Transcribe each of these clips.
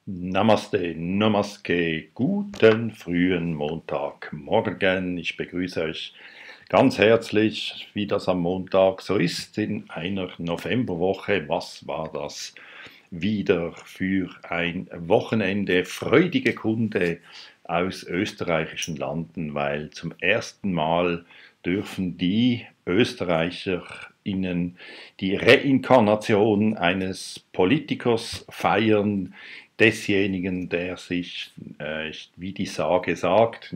Namaste, Namaste, guten frühen Montagmorgen. Ich begrüße euch ganz herzlich, wie das am Montag so ist, in einer Novemberwoche. Was war das wieder für ein Wochenende? Freudige Kunde aus österreichischen Landen, weil zum ersten Mal dürfen die ÖsterreicherInnen die Reinkarnation eines Politikers feiern, desjenigen, der sich, wie die Sage sagt,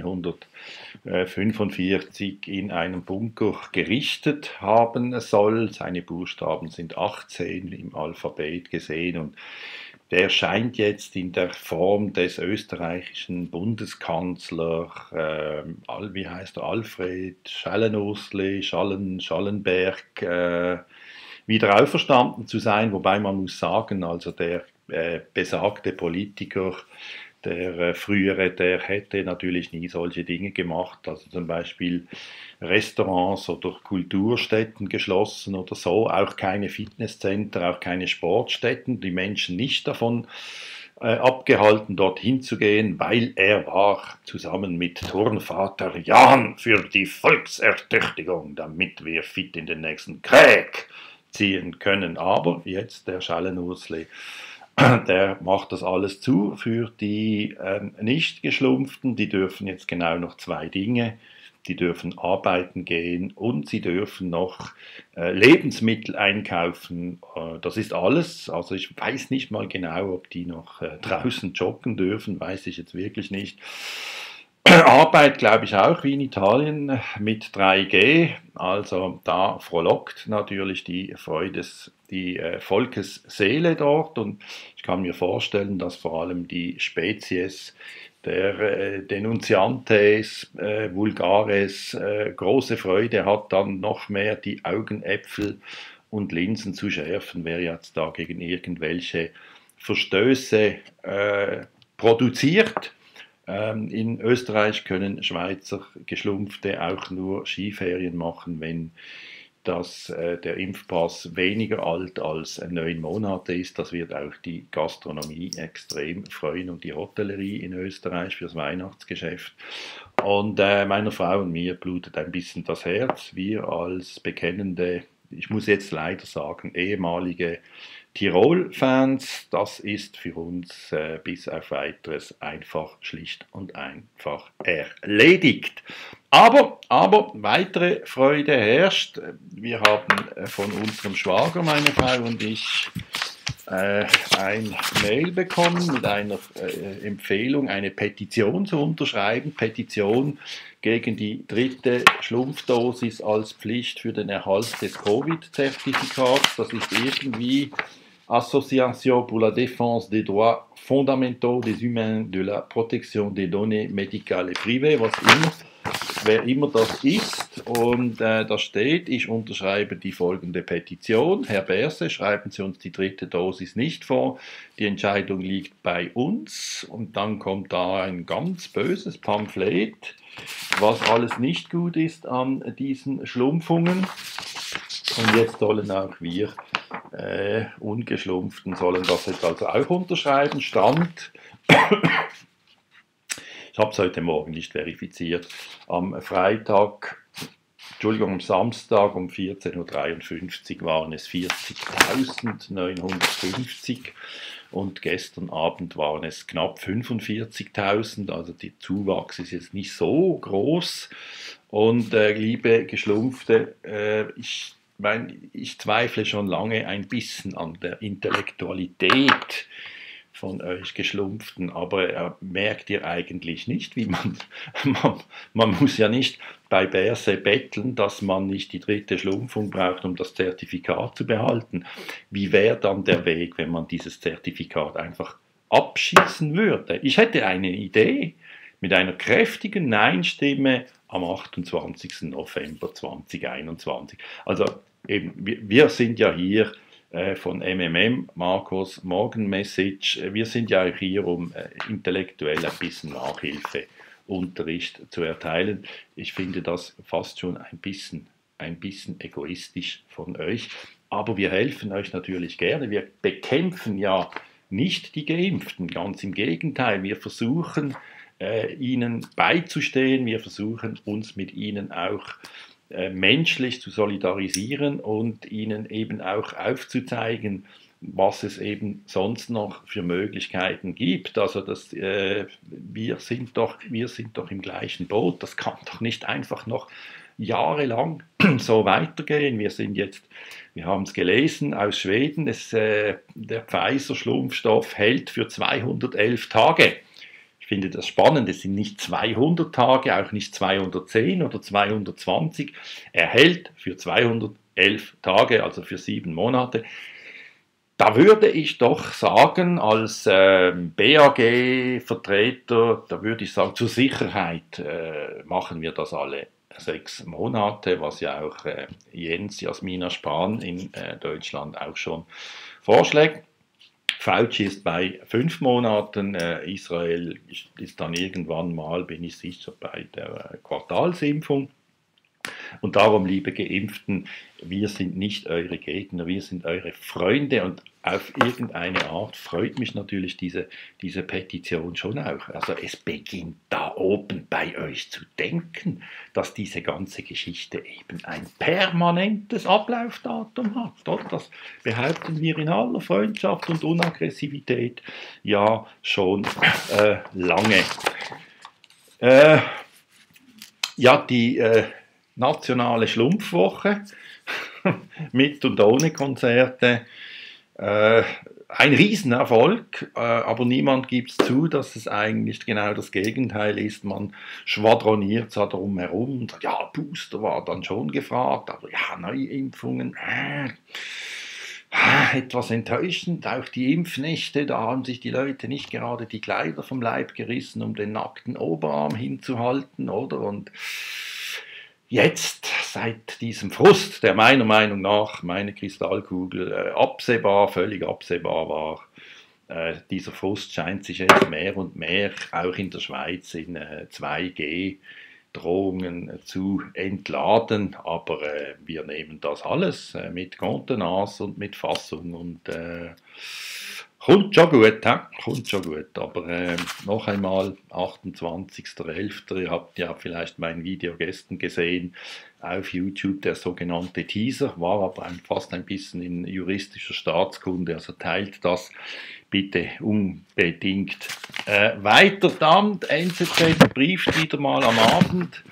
1945 in einem Bunker gerichtet haben soll. Seine Buchstaben sind 18 im Alphabet gesehen und der scheint jetzt in der Form des österreichischen Bundeskanzlers, wie heißt er, Alfred Schallenberg, wieder auferstanden zu sein, wobei man muss sagen, also der besagte Politiker, der frühere, der hätte natürlich nie solche Dinge gemacht, also zum Beispiel Restaurants oder Kulturstätten geschlossen oder so, auch keine Fitnesscenter, auch keine Sportstätten, die Menschen nicht davon abgehalten, dorthin zu gehen, weil er war zusammen mit Turnvater Jan für die Volksertüchtigung, damit wir fit in den nächsten Krieg ziehen können. Aber jetzt der Schallenursli, der macht das alles zu für die Nicht-Geschlumpften. Die dürfen jetzt genau noch zwei Dinge. Die dürfen arbeiten gehen und sie dürfen noch Lebensmittel einkaufen. Das ist alles. Also ich weiß nicht mal genau, ob die noch draußen joggen dürfen, weiß ich jetzt wirklich nicht. Arbeit glaube ich auch wie in Italien mit 3G, also da frohlockt natürlich die Volkesseele dort und ich kann mir vorstellen, dass vor allem die Spezies der Denunziantes Vulgares große Freude hat, dann noch mehr die Augenäpfel und Linsen zu schärfen, wer jetzt da gegen irgendwelche Verstöße produziert. In Österreich können Schweizer Geschlumpfte auch nur Skiferien machen, wenn der Impfpass weniger alt als 9 Monate ist. Das wird auch die Gastronomie extrem freuen und die Hotellerie in Österreich fürs Weihnachtsgeschäft. Und meiner Frau und mir blutet ein bisschen das Herz. Wir als bekennende, ich muss jetzt leider sagen, ehemalige Tirol-Fans, das ist für uns bis auf weiteres einfach schlicht und einfach erledigt. Aber weitere Freude herrscht. Wir haben von unserem Schwager, meine Frau und ich, ein Mail bekommen mit einer Empfehlung, eine Petition zu unterschreiben. Petition gegen die dritte Schlumpfdosis als Pflicht für den Erhalt des Covid-Zertifikats. Das ist irgendwie Association pour la défense des droits fondamentaux des humains, de la protection des données médicales et privées, wer immer das ist. Und da steht, ich unterschreibe die folgende Petition. Herr Berse, schreiben Sie uns die dritte Dosis nicht vor. Die Entscheidung liegt bei uns. Und dann kommt da ein ganz böses Pamphlet, was alles nicht gut ist an diesen Schlumpfungen. Und jetzt sollen auch wir Ungeschlumpften sollen das jetzt also auch unterschreiben. Stand, ich habe es heute Morgen nicht verifiziert, am Samstag um 14.53 Uhr waren es 40.950 und gestern Abend waren es knapp 45.000, also der Zuwachs ist jetzt nicht so groß. Und liebe Geschlumpfte, ich zweifle schon lange ein bisschen an der Intellektualität von euch Geschlumpften, aber merkt ihr eigentlich nicht, wie man muss ja nicht bei Berse betteln, dass man nicht die dritte Schlumpfung braucht, um das Zertifikat zu behalten. Wie wäre dann der Weg, wenn man dieses Zertifikat einfach abschießen würde? Ich hätte eine Idee mit einer kräftigen Nein-Stimme am 28. November 2021. Also eben, wir sind ja hier von MMM, Markus Morgenmessage, wir sind ja auch hier, um intellektuell ein bisschen Nachhilfeunterricht zu erteilen. Ich finde das fast schon ein bisschen egoistisch von euch, aber wir helfen euch natürlich gerne. Wir bekämpfen ja nicht die Geimpften. Ganz im Gegenteil, wir versuchen, ihnen beizustehen, wir versuchen uns mit ihnen auch menschlich zu solidarisieren und ihnen eben auch aufzuzeigen, was es eben sonst noch für Möglichkeiten gibt. Also wir sind doch im gleichen Boot. Das kann doch nicht einfach noch jahrelang so weitergehen. Wir haben es gelesen aus Schweden, der Pfizer-Schlumpfstoff hält für 211 Tage. Ich finde das spannend, es sind nicht 200 Tage, auch nicht 210 oder 220. Er hält für 211 Tage, also für 7 Monate. Da würde ich doch sagen, als BAG-Vertreter, da würde ich sagen, zur Sicherheit machen wir das alle 6 Monate, was ja auch Jens Jasmina Spahn in Deutschland auch schon vorschlägt. Fauci ist bei 5 Monaten, Israel ist dann irgendwann mal, bin ich sicher, bei der Quartalsimpfung. Und darum, liebe Geimpften, wir sind nicht eure Gegner, wir sind eure Freunde und auf irgendeine Art freut mich natürlich diese Petition schon auch. Also es beginnt da oben bei euch zu denken, dass diese ganze Geschichte eben ein permanentes Ablaufdatum hat. Das behaupten wir in aller Freundschaft und Unaggressivität ja schon lange. Die nationale Schlumpfwoche mit und ohne Konzerte. Ein Riesenerfolg, aber niemand gibt es zu, dass es eigentlich genau das Gegenteil ist. Man schwadroniert da drum herum und sagt, ja, Booster war dann schon gefragt, aber ja, Neuimpfungen, etwas enttäuschend. Auch die Impfnächte, da haben sich die Leute nicht gerade die Kleider vom Leib gerissen, um den nackten Oberarm hinzuhalten, oder? Und jetzt, seit diesem Frust, der meiner Meinung nach, meine Kristallkugel, völlig absehbar war, dieser Frust scheint sich jetzt mehr und mehr auch in der Schweiz in 2G-Drohungen zu entladen. Aber wir nehmen das alles mit Kontenance und mit Fassung und kommt schon gut, kommt schon gut. Aber noch einmal, 28.11. Ihr habt ja vielleicht mein Video gestern gesehen auf YouTube, der sogenannte Teaser, war aber fast ein bisschen in juristischer Staatskunde, also teilt das bitte unbedingt weiter. Dann NZZ brieft wieder mal am Abend.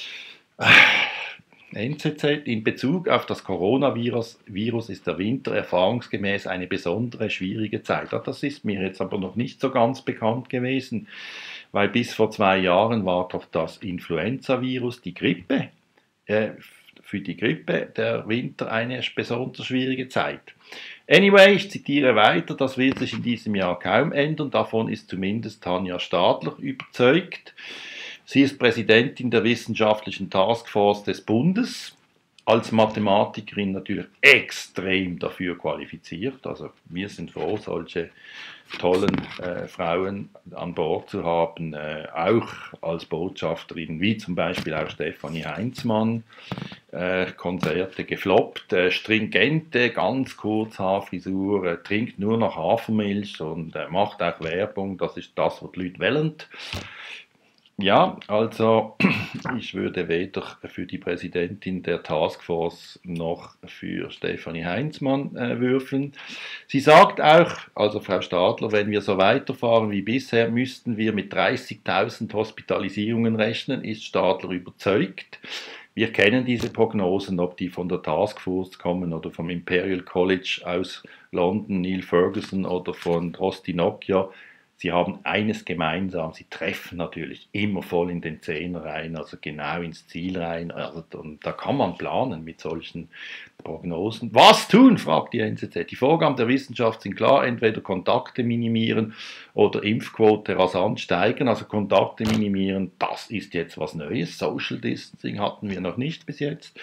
NZZ, in Bezug auf das Coronavirus ist der Winter erfahrungsgemäß eine besondere, schwierige Zeit. Das ist mir jetzt aber noch nicht so ganz bekannt gewesen, weil bis vor 2 Jahren war doch das Influenza-Virus, die Grippe, für die Grippe der Winter eine besonders schwierige Zeit. Anyway, ich zitiere weiter, das wird sich in diesem Jahr kaum ändern, davon ist zumindest Tanja Stadler überzeugt. Sie ist Präsidentin der wissenschaftlichen Taskforce des Bundes, als Mathematikerin natürlich extrem dafür qualifiziert. Also wir sind froh, solche tollen Frauen an Bord zu haben, auch als Botschafterin, wie zum Beispiel auch Stefanie Heinzmann. Konzerte gefloppt, stringente, ganz Kurzhaarfrisur, trinkt nur noch Hafermilch und macht auch Werbung, das ist das, was die Leute wollen. Ja, also ich würde weder für die Präsidentin der Taskforce noch für Stefanie Heinzmann würfeln. Sie sagt auch, also Frau Stadler, wenn wir so weiterfahren wie bisher, müssten wir mit 30.000 Hospitalisierungen rechnen, ist Stadler überzeugt. Wir kennen diese Prognosen, ob die von der Taskforce kommen oder vom Imperial College aus London, Neil Ferguson oder von Drosti Nokia. Sie haben eines gemeinsam, sie treffen natürlich immer voll in den Zehner rein, also genau ins Ziel rein. Also, und da kann man planen mit solchen Prognosen. Was tun, fragt die NZZ. Die Vorgaben der Wissenschaft sind klar, entweder Kontakte minimieren oder Impfquote rasant steigern. Also Kontakte minimieren, das ist jetzt was Neues. Social Distancing hatten wir noch nicht bis jetzt.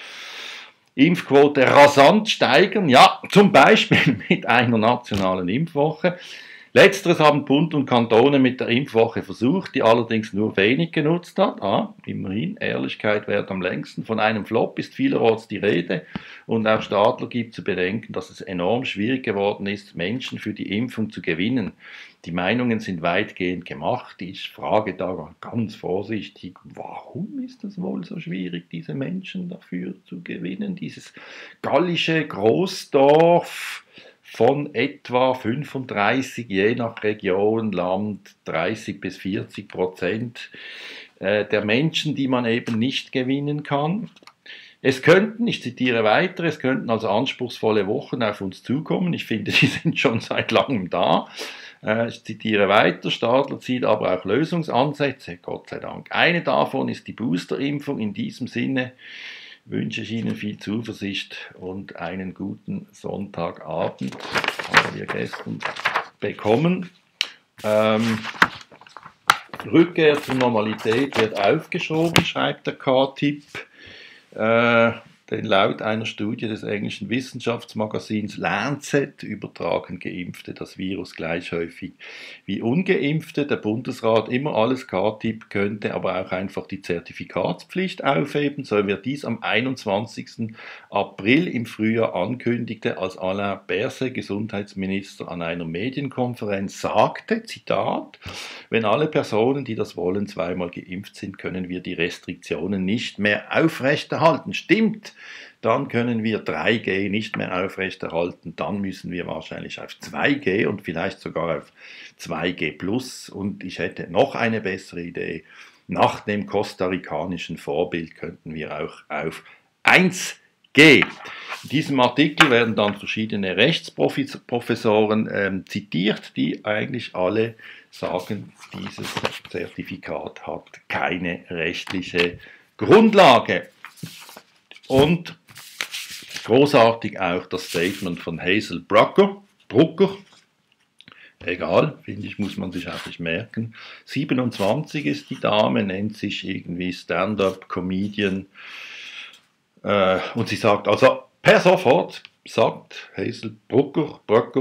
Impfquote rasant steigern, ja, zum Beispiel mit einer nationalen Impfwoche. Letzteres haben Bund und Kantone mit der Impfwoche versucht, die allerdings nur wenig genutzt hat. Immerhin, Ehrlichkeit währt am längsten. Von einem Flop ist vielerorts die Rede und auch Stadler gibt zu bedenken, dass es enorm schwierig geworden ist, Menschen für die Impfung zu gewinnen. Die Meinungen sind weitgehend gemacht. Ich frage da ganz vorsichtig, warum ist es wohl so schwierig, diese Menschen dafür zu gewinnen? Dieses gallische Großdorf von etwa 35, je nach Region, Land, 30-40% der Menschen, die man eben nicht gewinnen kann. Es könnten, ich zitiere weiter, es könnten also anspruchsvolle Wochen auf uns zukommen. Ich finde, die sind schon seit langem da. Ich zitiere weiter, Stadler zieht aber auch Lösungsansätze, Gott sei Dank. Eine davon ist die Boosterimpfung. In diesem Sinne wünsche ich Ihnen viel Zuversicht und einen guten Sonntagabend. Haben wir gestern bekommen. Rückkehr zur Normalität wird aufgeschoben, schreibt der K-Tipp. Denn laut einer Studie des englischen Wissenschaftsmagazins Lancet übertragen Geimpfte das Virus gleich häufig wie Ungeimpfte. Der Bundesrat, immer alles K-Tipp, könnte aber auch einfach die Zertifikatspflicht aufheben, so wie er dies am 21. April im Frühjahr ankündigte, als Alain Berset, Gesundheitsminister, an einer Medienkonferenz sagte, Zitat, wenn alle Personen, die das wollen, zweimal geimpft sind, können wir die Restriktionen nicht mehr aufrechterhalten. Stimmt! Dann können wir 3G nicht mehr aufrechterhalten, dann müssen wir wahrscheinlich auf 2G und vielleicht sogar auf 2G plus. Und ich hätte noch eine bessere Idee. Nach dem kostarikanischen Vorbild könnten wir auch auf 1G. In diesem Artikel werden dann verschiedene Rechtsprofessoren zitiert, die eigentlich alle sagen, dieses Zertifikat hat keine rechtliche Grundlage. Und großartig auch das Statement von Hazel Brucker, egal, finde ich, muss man sich auch nicht merken. 27 ist die Dame, nennt sich irgendwie Stand-up-Comedian. Und sie sagt, also per sofort, sagt Hazel Brucker,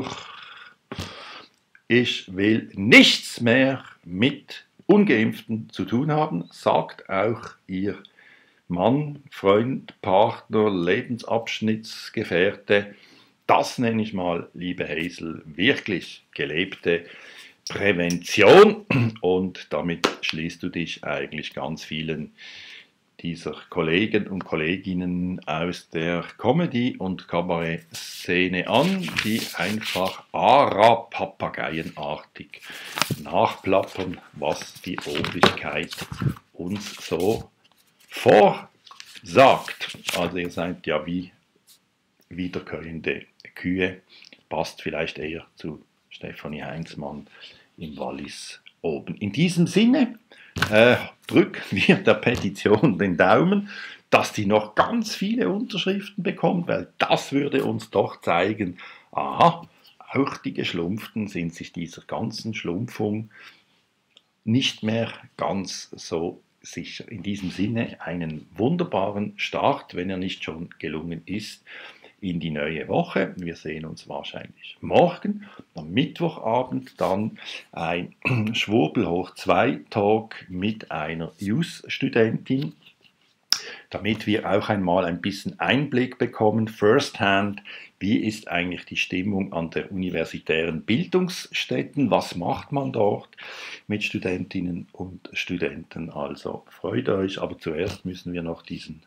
ich will nichts mehr mit Ungeimpften zu tun haben, sagt auch ihr Mann, Freund, Partner, Lebensabschnittsgefährte. Das nenne ich mal, liebe Hazel, wirklich gelebte Prävention. Und damit schließt du dich eigentlich ganz vielen dieser Kollegen und Kolleginnen aus der Comedy- und Kabarett-Szene an, die einfach papageienartig nachplappern, was die Obrigkeit uns so vorsagt. Also ihr seid ja wie wiederkäuende Kühe, passt vielleicht eher zu Stefanie Heinzmann im Wallis oben. In diesem Sinne drücken wir der Petition den Daumen, dass die noch ganz viele Unterschriften bekommt, weil das würde uns doch zeigen, aha, auch die Geschlumpften sind sich dieser ganzen Schlumpfung nicht mehr ganz so sicher. In diesem Sinne einen wunderbaren Start, wenn er nicht schon gelungen ist, in die neue Woche. Wir sehen uns wahrscheinlich morgen, am Mittwochabend, dann ein Schwurbel hoch 2 Talk mit einer JUS-Studentin, damit wir auch einmal ein bisschen Einblick bekommen, firsthand, wie ist eigentlich die Stimmung an der universitären Bildungsstätten, was macht man dort mit Studentinnen und Studenten. Also freut euch, aber zuerst müssen wir noch diesen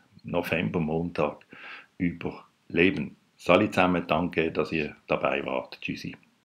Novembermontag überleben. Salut zusammen, danke, dass ihr dabei wart. Tschüssi.